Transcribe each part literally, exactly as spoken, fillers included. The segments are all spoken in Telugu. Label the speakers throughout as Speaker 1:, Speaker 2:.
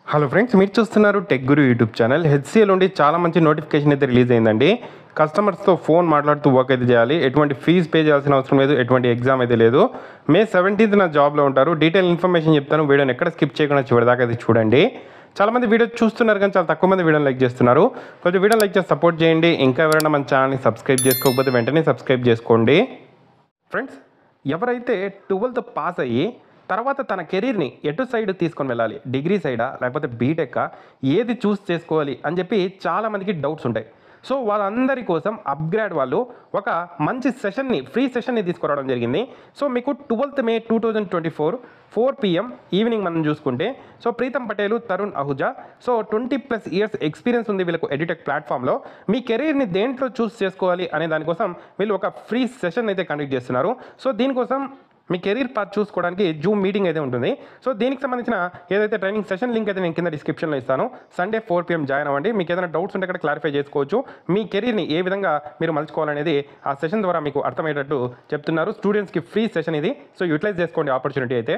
Speaker 1: హలో ఫ్రెండ్స్, మీరు చూస్తున్నారు tech guru YouTube channel. HCL నుండి చాలా మంచి నోటిఫికేషన్ అయితే రిలీజ్ అయిందండి. కస్టమర్స్తో ఫోన్ మాట్లాడుతూ వర్క్ అయితే చేయాలి. ఎటువంటి ఫీజు పే చేయాల్సిన అవసరం లేదు, ఎటువంటి ఎగ్జామ్ అయితే లేదు. మే సెవెంటీన్త్ నా జాబ్లో ఉంటారు. డీటెయిల్ ఇన్ఫర్మేషన్ చెప్తాను. వీడియోని ఎక్కడ స్కిప్ చేయకుండా చివరిదాకా అయితే చూడండి. చాలా మంది వీడియో చూస్తున్నారు కానీ చాలా తక్కువ మంది వీడియోని లైక్ చేస్తున్నారు. కొంచెం వీడియో లైక్ చేసి సపోర్ట్ చేయండి. ఇంకా ఎవరైనా మన ఛానల్ని సబ్స్క్రైబ్ చేసుకోకపోతే వెంటనే సబ్స్క్రైబ్ చేసుకోండి. ఫ్రెండ్స్, ఎవరైతే ట్వెల్త్ పాస్ అయ్యి తర్వాత తన కెరీర్ని ఎటు సైడ్ తీసుకొని వెళ్ళాలి, డిగ్రీ సైడా లేకపోతే బీటెక్కా, ఏది చూస్ చేసుకోవాలి అని చెప్పి చాలామందికి డౌట్స్ ఉంటాయి. సో వాళ్ళందరి కోసం అప్గ్రేడ్ వాళ్ళు ఒక మంచి సెషన్ని, ఫ్రీ సెషన్ని తీసుకురావడం జరిగింది. సో మీకు twelfth May two thousand twenty four four PM evening మనం చూసుకుంటే, so Pritam Patel, Tarun Ahuja, so twenty plus years experience ఉంది వీళ్ళకు ఎడ్యుటెక్ ప్లాట్ఫామ్లో. మీ కెరీర్ని దేంట్లో చూస్ చేసుకోవాలి అనే దానికోసం వీళ్ళు ఒక ఫ్రీ సెషన్ అయితే కండక్ట్ చేస్తున్నారు. సో దీనికోసం మీ కెరీర్ పాత్ చూసుకోవడానికి జూమ్ మీటింగ్ అయితే ఉంటుంది. సో దీనికి సంబంధించిన ఏదైతే ట్రైనింగ్ సెషన్ లింక్ అయితే నేను కింద డిస్క్రిప్షన్లో ఇస్తాను. సండే ఫోర్ పిఎం జాయిన్ అవ్వండి. మీకు ఏదైనా డౌట్స్ ఉంటే అక్కడ క్లారిఫై చేసుకోవచ్చు. మీ కెరీర్ని ఏ విధంగా మీరు మలుచుకోవాలనేది ఆ సెషన్ ద్వారా మీకు అర్థమయ్యేటట్టు చెప్తున్నారు. స్టూడెంట్స్కి ఫ్రీ సెషన్ ఇది. సో యూటిలైజ్ చేసుకోండి ఆపర్చునిటీ అయితే.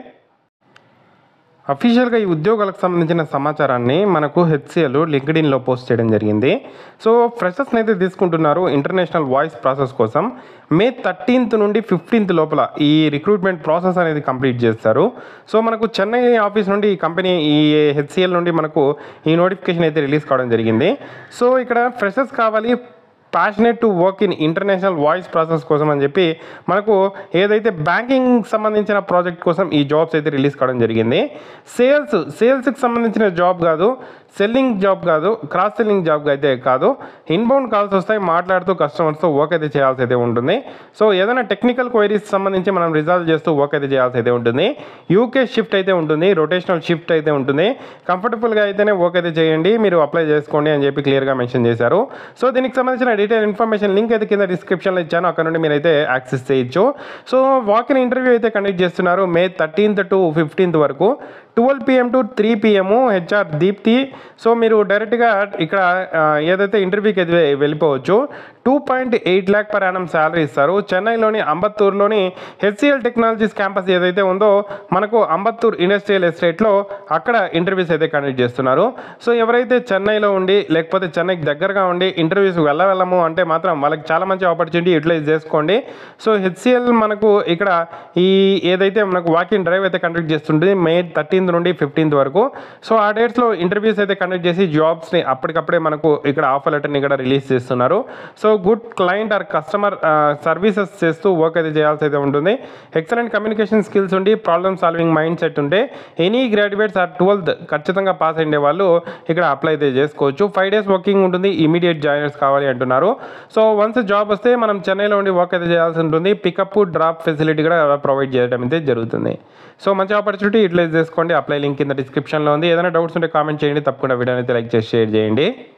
Speaker 1: అఫీషియల్గా ఈ ఉద్యోగాలకు సంబంధించిన సమాచారాన్ని మనకు హెచ్సిఎల్ లింక్డ్ఇన్లో పోస్ట్ చేయడం జరిగింది. సో ఫ్రెషర్స్ని అయితే తీసుకుంటున్నారు ఇంటర్నేషనల్ వాయిస్ ప్రాసెస్ కోసం. మే థర్టీన్త్ నుండి ఫిఫ్టీన్త్ లోపల ఈ రిక్రూట్మెంట్ ప్రాసెస్ అనేది కంప్లీట్ చేస్తారు. సో మనకు చెన్నై ఆఫీస్ నుండి ఈ కంపెనీ, ఈ హెచ్సిఎల్ నుండి మనకు ఈ నోటిఫికేషన్ అయితే రిలీజ్ కావడం జరిగింది. సో ఇక్కడ ఫ్రెషర్స్ కావాలి, passionate to work in international voice process కోసం అని చెప్పి మనకు ఏదైతే బ్యాంకింగ్ సంబంధించిన ప్రాజెక్ట్ కోసం ఈ జాబ్స్ అయితే రిలీజ్ కావడం జరిగింది. సేల్స్ సేల్స్కి సంబంధించిన జాబ్ కాదు, సెల్లింగ్ జాబ్ కాదు, క్రాస్ సెల్లింగ్ జాబ్ అయితే కాదు. ఇన్బౌండ్ కాల్స్ వస్తాయి, మాట్లాడుతూ కస్టమర్స్తో వర్క్ అయితే చేయాల్సి అయితే ఉంటుంది. సో ఏదైనా టెక్నికల్ క్వైరీస్ సంబంధించి మనం రిజాల్వ్ చేస్తూ వర్క్ అయితే చేయాల్సి అయితే ఉంటుంది. యూకే షిఫ్ట్ అయితే ఉంటుంది, రొటేషనల్ షిఫ్ట్ అయితే ఉంటుంది. కంఫర్టబుల్గా అయితేనే వర్క్ అయితే చేయండి, మీరు అప్లై చేసుకోండి అని చెప్పి క్లియర్గా మెన్షన్ చేశారు. సో దీనికి సంబంధించిన డీటెయిల్ ఇన్ఫర్మేషన్ లింక్ అయితే కింద డిస్క్రిప్షన్లో ఇచ్చాను, అక్కడ నుండి మీరు అయితే యాక్సెస్ చేయొచ్చు. సో వాకిన్ ఇంటర్వ్యూ అయితే కండక్ట్ చేస్తున్నారు మే థర్టీన్త్ టు ఫిఫ్టీన్త్ వరకు, twelve PM to three PM. HR Deepti. So మీరు డైరెక్ట్గా ఇక్కడ ఏదైతే ఇంటర్వ్యూకి అయితే వెళ్ళిపోవచ్చు. Two point eight lakh per annum salary ఇస్తారు. చెన్నైలోని అంబత్తూరులోని హెచ్సిఎల్ టెక్నాలజీస్ క్యాంపస్ ఏదైతే ఉందో మనకు అంబత్తూర్ ఇండస్ట్రియల్ ఎస్టేట్లో అక్కడ ఇంటర్వ్యూస్ అయితే కండక్ట్ చేస్తున్నారు. సో ఎవరైతే చెన్నైలో ఉండి లేకపోతే చెన్నైకి దగ్గరగా ఉండి ఇంటర్వ్యూస్ వెళ్ళవెళ్ళము అంటే మాత్రం వాళ్ళకి చాలా మంచి ఆపర్చునిటీ యూటిలైజ్ చేసుకోండి. సో హెచ్సిఎల్ మనకు ఇక్కడ ఈ ఏదైతే మనకు వాకింగ్ డ్రైవ్ అయితే కండక్ట్ చేస్తుంటుంది మే థర్టీన్త్ నుండి ఫిఫ్టీన్త్ వరకు. సో ఆ డేట్స్లో ఇంటర్వ్యూస్ అయితే కండక్ట్ చేసి జాబ్స్ని అప్పటికప్పుడే మనకు ఇక్కడ ఆఫర్ లెటర్ని ఇక్కడ రిలీజ్ చేస్తున్నారు. So good client or customer services చేస్తూ వర్క్ అయితే చేయాల్సి అయితే ఉంటుంది. ఎక్సలెంట్ కమ్యూనికేషన్ స్కిల్స్ ఉండి ప్రాబ్లమ్ సాల్వింగ్ మైండ్ సెట్ ఉంటే ఎనీ గ్రాడ్యుయేట్స్ ఆర్ ట్వెల్త్ ఖచ్చితంగా పాస్ అయ్యే వాళ్ళు ఇక్కడ అప్లై అయితే చేసుకోవచ్చు. ఫైవ్ డేస్ వర్కింగ్ ఉంటుంది, ఇమీడియట్ జాయినర్స్ కావాలి అంటున్నారు. సో వన్స్ జాబ్ వస్తే మనం చెన్నైలో ఉండి వర్క్ అయితే చేయాల్సి ఉంటుంది. పికప్ డ్రాప్ ఫెసిలిటీ కూడా ప్రొవైడ్ చేయడం అయితే జరుగుతుంది. సో మంచి ఆపర్చునిటీ యూటిలైజ్ చేసుకోండి. అప్లై లింక్ కింద డిస్క్రిప్షన్లో ఉంది. ఏదైనా డౌట్స్ ఉంటే కామెంట్ చేయండి. తప్పకుండా వీడియోని అయితే లైక్ చేసి షేర్ చేయండి.